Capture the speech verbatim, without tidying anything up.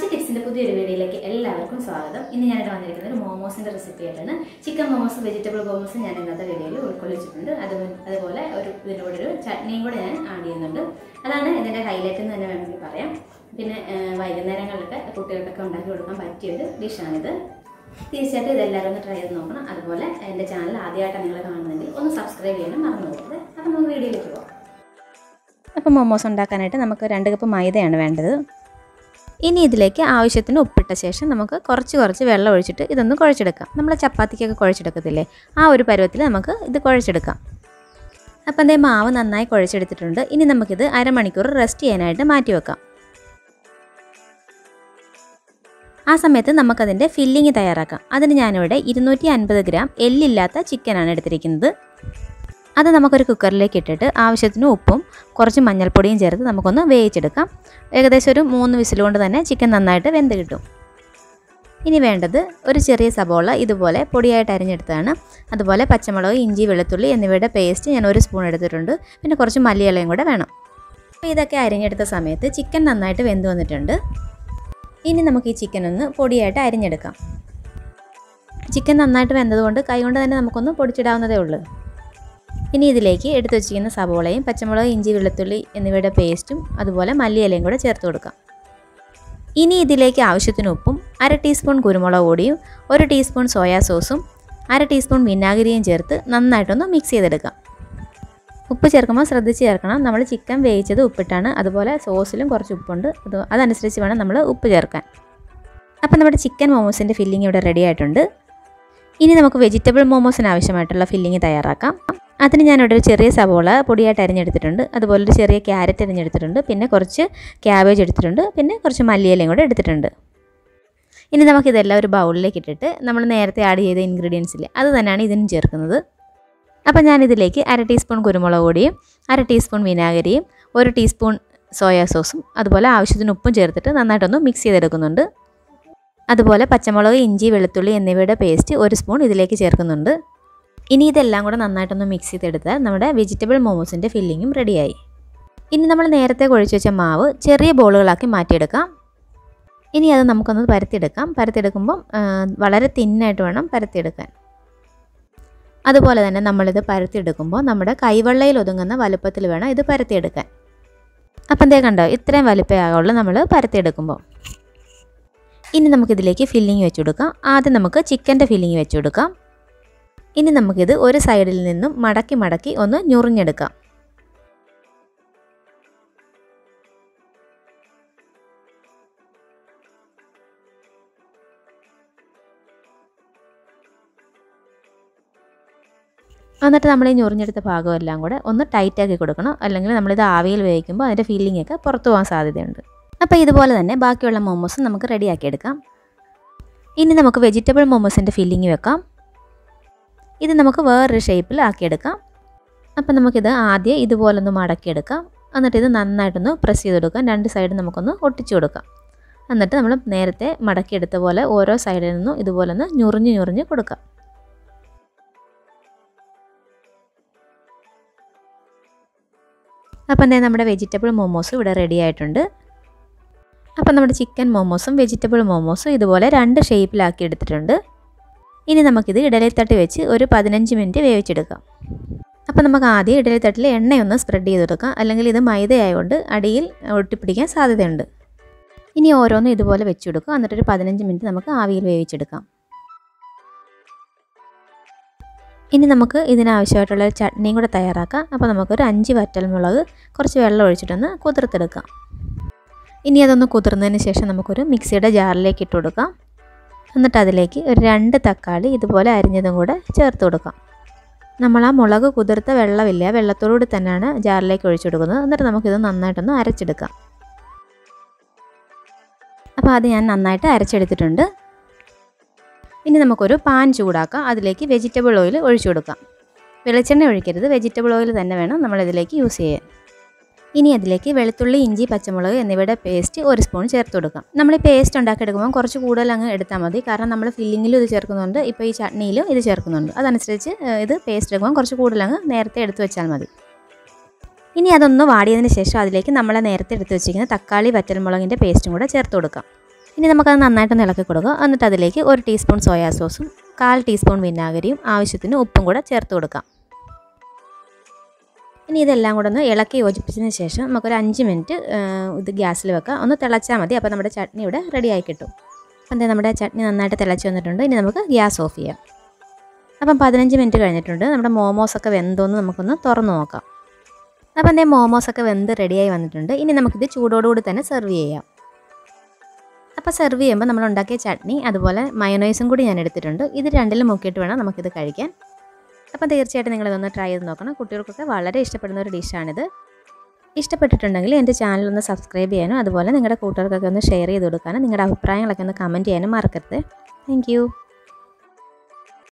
അച്ചി ടിപ്സിന്റെ പുതിയൊരു വീഡിയോയിലേക്ക് എല്ലാവർക്കും സ്വാഗതം. ഇന്ന് ഞാനിവിടെ വന്നിരിക്കുന്നത് ഒരു മോമോസിന്റെ റെസിപ്പി ആയിട്ടാണ്. ചിക്കൻ മോമോസ്, വെജിറ്റബിൾ മോമോസ് ഞാൻ ഇന്നത്തെ വീഡിയോയിൽ ഉൾക്കൊള്ളിച്ചിട്ടുണ്ട്. അതുപോലെ ഒരു ഇതിൻ്റെ കൂടെ ഒരു ചട്നിയും കൂടെ ഞാൻ ആഡ് ചെയ്യുന്നുണ്ട്. അതാണ് ഇതിന്റെ ഹൈലൈറ്റ് എന്ന് തന്നെ വേണമെങ്കിൽ പറയാം. പിന്നെ വൈകുന്നേരങ്ങളിലൊക്കെ കുട്ടികൾക്കൊക്കെ ഉണ്ടാക്കി കൊടുക്കാൻ പറ്റിയൊരു ഡിഷാണിത്. തീർച്ചയായിട്ടും ഇതെല്ലാവരും ഒന്ന് ട്രൈ ചെയ്ത് നോക്കണം. അതുപോലെ എൻ്റെ ചാനൽ ആദ്യമായിട്ടാണ് നിങ്ങൾ കാണുന്നതെങ്കിൽ ഒന്ന് സബ്സ്ക്രൈബ് ചെയ്യാനും മറന്നു പോകരുത്. അപ്പം നമുക്ക് വീഡിയോയിലേക്ക് പോകാം. അപ്പം മോമോസ് ഉണ്ടാക്കാനായിട്ട് നമുക്ക് രണ്ട് കപ്പ് മൈദയാണ് വേണ്ടത്. ഇനി ഇതിലേക്ക് ആവശ്യത്തിന് ഉപ്പിട്ട ശേഷം നമുക്ക് കുറച്ച് കുറച്ച് വെള്ളം ഒഴിച്ചിട്ട് ഇതൊന്ന് കുഴച്ചെടുക്കാം. നമ്മൾ ചപ്പാത്തിക്കൊക്കെ കുഴച്ചെടുക്കത്തില്ലേ, ആ ഒരു പരുവത്തിൽ നമുക്ക് ഇത് കുഴച്ചെടുക്കാം. അപ്പം അതേ മാവ് നന്നായി കുഴച്ചെടുത്തിട്ടുണ്ട്. ഇനി നമുക്കിത് അരമണിക്കൂർ റെസ്റ്റ് ചെയ്യാനായിട്ട് മാറ്റി വെക്കാം. ആ സമയത്ത് നമുക്കതിൻ്റെ ഫില്ലിങ് തയ്യാറാക്കാം. അതിന് ഞാനിവിടെ ഇരുന്നൂറ്റി അൻപത് ഗ്രാം എല്ലില്ലാത്ത ചിക്കനാണ് എടുത്തിരിക്കുന്നത്. അത് നമുക്കൊരു കുക്കറിലേക്ക് ഇട്ടിട്ട് ആവശ്യത്തിന് ഉപ്പും കുറച്ച് മഞ്ഞൾപ്പൊടിയും ചേർത്ത് നമുക്കൊന്ന് വേവിച്ചെടുക്കാം. ഏകദേശം ഒരു മൂന്ന് വിസിൽ കൊണ്ട് തന്നെ ചിക്കൻ നന്നായിട്ട് വെന്ത് കിട്ടും. ഇനി വേണ്ടത് ഒരു ചെറിയ സബോള ഇതുപോലെ പൊടിയായിട്ട് അരിഞ്ഞെടുത്തതാണ്. അതുപോലെ പച്ചമുളക്, ഇഞ്ചി, വെളുത്തുള്ളി എന്നിവയുടെ പേസ്റ്റ് ഞാൻ ഒരു സ്പൂൺ എടുത്തിട്ടുണ്ട്. പിന്നെ കുറച്ച് മല്ലിയിലയും കൂടെ വേണം. അപ്പോൾ ഇതൊക്കെ അരിഞ്ഞെടുത്ത സമയത്ത് ചിക്കൻ നന്നായിട്ട് വെന്ത് വന്നിട്ടുണ്ട്. ഇനി നമുക്ക് ഈ ചിക്കൻ ഒന്ന് പൊടിയായിട്ട് അരിഞ്ഞെടുക്കാം. ചിക്കൻ നന്നായിട്ട് വെന്തതുകൊണ്ട് കൈകൊണ്ട് തന്നെ നമുക്കൊന്ന് പൊടിച്ചിടാവുന്നതേ ഉള്ളൂ. ഇനി ഇതിലേക്ക് എടുത്തു വച്ചിരിക്കുന്ന സബോളയും പച്ചമുളക്, ഇഞ്ചി, വെളുത്തുള്ളി എന്നിവയുടെ പേസ്റ്റും അതുപോലെ മല്ലിയിലയും കൂടെ ചേർത്ത് കൊടുക്കാം. ഇനി ഇതിലേക്ക് ആവശ്യത്തിന് ഉപ്പും അര ടീസ്പൂൺ കുരുമുളക് പൊടിയും ഒരു ടീസ്പൂൺ സോയാ സോസും അര ടീസ്പൂൺ വിനാഗിരിയും ചേർത്ത് നന്നായിട്ടൊന്ന് മിക്സ് ചെയ്തെടുക്കാം. ഉപ്പ് ചേർക്കുമ്പോൾ ശ്രദ്ധിച്ച് ചേർക്കണം. നമ്മൾ ചിക്കൻ വേവിച്ചത് ഉപ്പിട്ടാണ്. അതുപോലെ സോസിലും കുറച്ച് ഉപ്പുണ്ട്. അത് അതനുസരിച്ച് വേണം നമ്മൾ ഉപ്പ് ചേർക്കാൻ. അപ്പം നമ്മുടെ ചിക്കൻ മോമോസിൻ്റെ ഫില്ലിംഗ് ഇവിടെ റെഡി ആയിട്ടുണ്ട്. ഇനി നമുക്ക് വെജിറ്റബിൾ മോമോസിന് ആവശ്യമായിട്ടുള്ള ഫില്ലിംഗ് തയ്യാറാക്കാം. അതിന് ഞാനിവിടെ ഒരു ചെറിയ സവോള പൊടിയായിട്ട് അരിഞ്ഞെടുത്തിട്ടുണ്ട്. അതുപോലെ ഒരു ചെറിയ ക്യാരറ്റ് അരിഞ്ഞെടുത്തിട്ടുണ്ട്. പിന്നെ കുറച്ച് ക്യാബേജ് എടുത്തിട്ടുണ്ട്. പിന്നെ കുറച്ച് മല്ലിയിലയും കൂടെ എടുത്തിട്ടുണ്ട്. ഇനി നമുക്കിതെല്ലാം ഒരു ബൗളിലേക്ക് ഇട്ടിട്ട് നമ്മൾ നേരത്തെ ആഡ് ചെയ്ത ഇൻഗ്രീഡിയൻസില്ലേ അത് തന്നെയാണ് ഇതിനും ചേർക്കുന്നത്. അപ്പോൾ ഞാനിതിലേക്ക് അര ടീസ്പൂൺ കുരുമുളക് പൊടിയും അര ടീസ്പൂൺ വിനാഗിരിയും ഒരു ടീസ്പൂൺ സോയാ സോസും അതുപോലെ ആവശ്യത്തിന് ഉപ്പും ചേർത്തിട്ട് നന്നായിട്ടൊന്ന് മിക്സ് ചെയ്തെടുക്കുന്നുണ്ട്. അതുപോലെ പച്ചമുളക്, ഇഞ്ചി, വെളുത്തുള്ളി എന്നിവയുടെ പേസ്റ്റ് ഒരു സ്പൂൺ ഇതിലേക്ക് ചേർക്കുന്നുണ്ട്. ഇനി ഇതെല്ലാം കൂടെ നന്നായിട്ടൊന്ന് മിക്സ് ചെയ്തെടുത്താൽ നമ്മുടെ വെജിറ്റബിൾ മോമോസിൻ്റെ ഫില്ലിങ്ങും റെഡിയായി. ഇനി നമ്മൾ നേരത്തെ കുഴച്ച് വെച്ച മാവ് ചെറിയ ബോളുകളാക്കി മാറ്റിയെടുക്കാം. ഇനി അത് നമുക്കൊന്ന് പരത്തിയെടുക്കാം. പരത്തിയെടുക്കുമ്പം വളരെ തിന്നായിട്ട് വേണം പരത്തിയെടുക്കാൻ. അതുപോലെ തന്നെ നമ്മളിത് പരത്തിയെടുക്കുമ്പോൾ നമ്മുടെ കൈവെള്ളയിൽ ഒതുങ്ങുന്ന വലുപ്പത്തിൽ വേണം ഇത് പരത്തിയെടുക്കാൻ. അപ്പം എന്തേ കണ്ടോ, ഇത്രയും വലുപ്പമാകുള്ളൂ നമ്മൾ പരത്തിയെടുക്കുമ്പോൾ. ഇനി നമുക്കിതിലേക്ക് ഫില്ലിങ് വെച്ച് കൊടുക്കാം. ആദ്യം നമുക്ക് ചിക്കൻ്റെ ഫില്ലിങ് വെച്ച് കൊടുക്കാം. ഇനി നമുക്കിത് ഒരു സൈഡിൽ നിന്നും മടക്കി മടക്കി ഒന്ന് ഞുറിഞ്ഞെടുക്കാം. എന്നിട്ട് നമ്മൾ ഈ ഞുറിഞ്ഞെടുത്ത ഭാഗമെല്ലാം കൂടെ ഒന്ന് ടൈറ്റാക്കി കൊടുക്കണം. അല്ലെങ്കിൽ നമ്മളിത് ആവിയിൽ വേവിക്കുമ്പോൾ അതിൻ്റെ ഫില്ലിംഗ് ഒക്കെ പുറത്തു പോകാൻ സാധ്യതയുണ്ട്. അപ്പോൾ ഇതുപോലെ തന്നെ ബാക്കിയുള്ള മോമോസും നമുക്ക് റെഡിയാക്കിയെടുക്കാം. ഇനി നമുക്ക് വെജിറ്റബിൾ മോമോസിൻ്റെ ഫില്ലിംഗ് വെക്കാം. ഇത് നമുക്ക് വേറൊരു ഷേപ്പിൽ ആക്കിയെടുക്കാം. അപ്പം നമുക്കിത് ആദ്യം ഇതുപോലൊന്ന് മടക്കിയെടുക്കാം. എന്നിട്ട് ഇത് നന്നായിട്ടൊന്ന് പ്രസ് ചെയ്ത് കൊടുക്കാം. രണ്ട് സൈഡും നമുക്കൊന്ന് ഒട്ടിച്ചു കൊടുക്കാം. എന്നിട്ട് നമ്മൾ നേരത്തെ മടക്കിയെടുത്ത പോലെ ഓരോ സൈഡിൽ നിന്നും ഇതുപോലെ ഒന്ന് ഞുറിഞ്ഞ് ഞുറിഞ്ഞ് കൊടുക്കാം. അപ്പം തന്നെ നമ്മുടെ വെജിറ്റബിൾ മോമോസ് ഇവിടെ റെഡി ആയിട്ടുണ്ട്. അപ്പം നമ്മുടെ ചിക്കൻ മോമോസും വെജിറ്റബിൾ മോമോസും ഇതുപോലെ രണ്ട് ഷേപ്പിലാക്കി എടുത്തിട്ടുണ്ട്. ഇനി നമുക്കിത് ഇഡലിത്തട്ട് വെച്ച് ഒരു പതിനഞ്ച് മിനിറ്റ് വേവിച്ചെടുക്കാം. അപ്പോൾ നമുക്ക് ആദ്യം ഇഡലിത്തട്ടിൽ എണ്ണയൊന്ന് സ്പ്രെഡ് ചെയ്ത് കൊടുക്കാം. അല്ലെങ്കിൽ ഇത് മൈദയായതുകൊണ്ട് അടിയിൽ ഒട്ടിപ്പിടിക്കാൻ സാധ്യതയുണ്ട്. ഇനി ഓരോന്നും ഇതുപോലെ വെച്ച് കൊടുക്കുക. എന്നിട്ടൊരു പതിനഞ്ച് മിനിറ്റ് നമുക്ക് ആവിയിൽ വേവിച്ചെടുക്കാം. ഇനി നമുക്ക് ഇതിനാവശ്യമായിട്ടുള്ള ചട്നിയും കൂടെ തയ്യാറാക്കാം. അപ്പോൾ നമുക്കൊരു അഞ്ച് വറ്റൽമുളക് കുറച്ച് വെള്ളം ഒഴിച്ചിട്ടൊന്ന് കുതിർത്തെടുക്കാം. ഇനി അതൊന്ന് കുതിർന്നതിന് ശേഷം നമുക്കൊരു മിക്സിയുടെ ജാറിലേക്ക് ഇട്ട് കൊടുക്കാം. എന്നിട്ട് അതിലേക്ക് ഒരു രണ്ട് തക്കാളി ഇതുപോലെ അരിഞ്ഞതും കൂടെ ചേർത്ത് കൊടുക്കാം. നമ്മൾ ആ മുളക് കുതിർത്ത വെള്ളമില്ല, വെള്ളത്തോടുകൂടി തന്നെയാണ് ജാറിലേക്ക് ഒഴിച്ചു കൊടുക്കുന്നത്. എന്നിട്ട് നമുക്കിത് നന്നായിട്ടൊന്ന് അരച്ചെടുക്കാം. അപ്പോൾ അത് ഞാൻ നന്നായിട്ട് അരച്ചെടുത്തിട്ടുണ്ട്. ഇനി നമുക്കൊരു പാൻ ചൂടാക്കാം. അതിലേക്ക് വെജിറ്റബിൾ ഓയിൽ ഒഴിച്ചു കൊടുക്കാം. വെളിച്ചെണ്ണ ഒഴിക്കരുത്, വെജിറ്റബിൾ ഓയിൽ തന്നെ വേണം നമ്മളിതിലേക്ക് യൂസ് ചെയ്യാൻ. ഇനി അതിലേക്ക് വെളുത്തുള്ളി, ഇഞ്ചി, പച്ചമുളക് എന്നിവയുടെ പേസ്റ്റ് ഒരു സ്പൂൺ ചേർത്ത് കൊടുക്കാം. നമ്മൾ ഈ പേസ്റ്റ് ഉണ്ടാക്കിയെടുക്കുമ്പോൾ കുറച്ച് കൂടുതൽ അങ്ങ് എടുത്താൽ മതി. കാരണം നമ്മൾ ഫില്ലിങ്ങിലും ഇത് ചേർക്കുന്നുണ്ട്, ഇപ്പോൾ ഈ ചട്നിയിലും ഇത് ചേർക്കുന്നുണ്ട്. അതനുസരിച്ച് ഇത് പേസ്റ്റ് എടുക്കുമ്പോൾ കുറച്ച് കൂടുതൽ അങ്ങ് നേരത്തെ എടുത്ത് വെച്ചാൽ മതി. ഇനി അതൊന്ന് വാടിയതിന് ശേഷം അതിലേക്ക് നമ്മൾ നേരത്തെ എടുത്ത് വെച്ചിരിക്കുന്ന തക്കാളി വറ്റൽമുളകിൻ്റെ പേസ്റ്റും കൂടെ ചേർത്ത് കൊടുക്കാം. ഇനി നമുക്കത് നന്നായിട്ടൊന്ന് ഇളക്കി കൊടുക്കുക. എന്നിട്ട് അതിലേക്ക് ഒരു ടീസ്പൂൺ സോയാ സോസും കാൽ ടീസ്പൂൺ വിനാഗിരിയും ആവശ്യത്തിന് ഉപ്പും കൂടെ ചേർത്ത് കൊടുക്കാം. ഇനി ഇതെല്ലാം കൂടെ ഒന്ന് ഇളക്കി യോജിപ്പിച്ചതിന് ശേഷം നമുക്കൊരു അഞ്ച് മിനിറ്റ് ഇത് ഗ്യാസിൽ വെക്കാം. ഒന്ന് തിളച്ചാൽ മതി. അപ്പോൾ നമ്മുടെ ചട്നി ഇവിടെ റെഡിയായി കിട്ടും. അപ്പം എന്താ നമ്മുടെ ചട്നി നന്നായിട്ട് തിളച്ച് വന്നിട്ടുണ്ട്. ഇനി നമുക്ക് ഗ്യാസ് ഓഫ് ചെയ്യാം. അപ്പം പതിനഞ്ച് മിനിറ്റ് കഴിഞ്ഞിട്ടുണ്ട്. നമ്മുടെ മോമോസൊക്കെ വെന്തോന്ന് നമുക്കൊന്ന് തുറന്ന് നോക്കാം. അപ്പം എന്താ മോമോസൊക്കെ വെന്ത് റെഡിയായി വന്നിട്ടുണ്ട്. ഇനി നമുക്കിത് ചൂടോടുകൂടി തന്നെ സെർവ് ചെയ്യാം. അപ്പോൾ സെർവ് ചെയ്യുമ്പോൾ നമ്മൾ ഉണ്ടാക്കിയ ചട്നി അതുപോലെ മയോണൈസും കൂടി ഞാൻ എടുത്തിട്ടുണ്ട്. ഇത് രണ്ടിലും മുക്കിയിട്ട് വേണം നമുക്കിത് കഴിക്കാൻ. അപ്പോൾ തീർച്ചയായിട്ടും നിങ്ങളിതൊന്ന് ട്രൈ ചെയ്ത് നോക്കണം. കുട്ടികൾക്കൊക്കെ വളരെ ഇഷ്ടപ്പെടുന്ന ഒരു ഡിഷാണിത്. ഇഷ്ടപ്പെട്ടിട്ടുണ്ടെങ്കിൽ എൻ്റെ ചാനൽ ഒന്ന് സബ്സ്ക്രൈബ് ചെയ്യാനും അതുപോലെ നിങ്ങളുടെ കൂട്ടുകാർക്കൊക്കെ ഒന്ന് ഷെയർ ചെയ്ത് കൊടുക്കാനും നിങ്ങളുടെ അഭിപ്രായങ്ങളൊക്കെ ഒന്ന് കമൻറ്റ് ചെയ്യാനും മറക്കരുത്. താങ്ക്